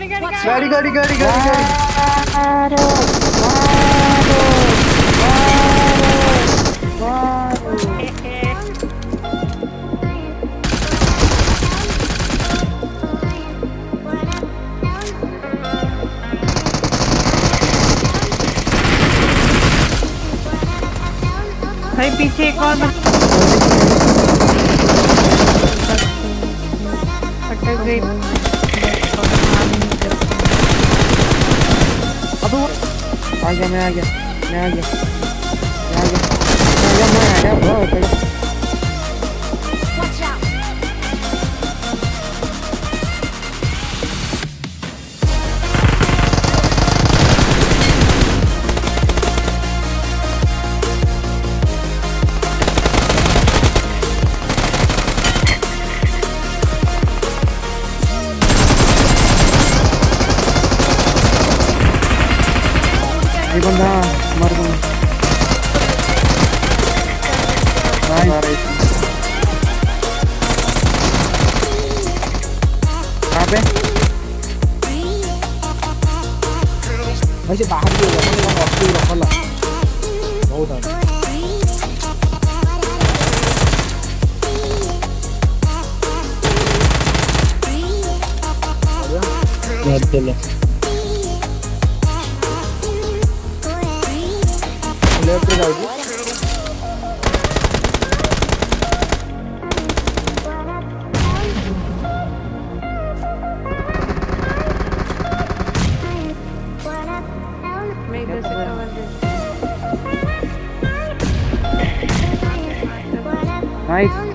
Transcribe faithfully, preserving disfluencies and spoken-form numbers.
गाड़ी गाड़ी गाड़ी गाड़ी गाड़ी भाई पीछे एक और अटक गई। अब आ गया मैं आ गया मैं आ गया मैं आ गया मैं आ गया मैं आ गया ये बंदा मर गया भाई आ रही थी कहाँ पे वैसे बाहर भी होगा ना वहाँ ऑक्सी रखा ला बहुत आ यार चलो लेफ्ट पे जाओगी मैं इधर से कवर दे। नाइस